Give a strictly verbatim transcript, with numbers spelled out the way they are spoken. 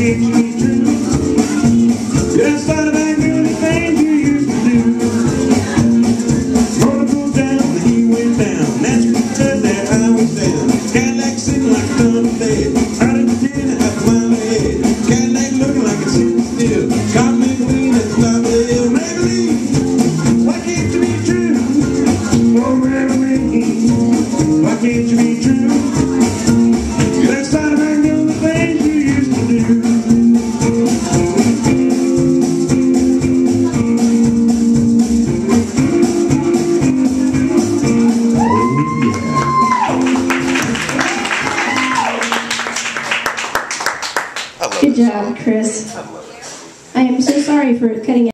can't you be true? Just thought about doing the things you used to do. Roller goes down, the heat went down. That's because that highway down. Cadillac sitting like a ton of bed. Out of the tin, half a mile ahead. Cadillac looking like it's sitting still. Caught me clean at the top of the hill. Maybelline, why can't you be true? Oh, Maybelline, why can't you be true? Let's start about doing the things you used to do. Good job, Chris. I am so sorry for cutting out.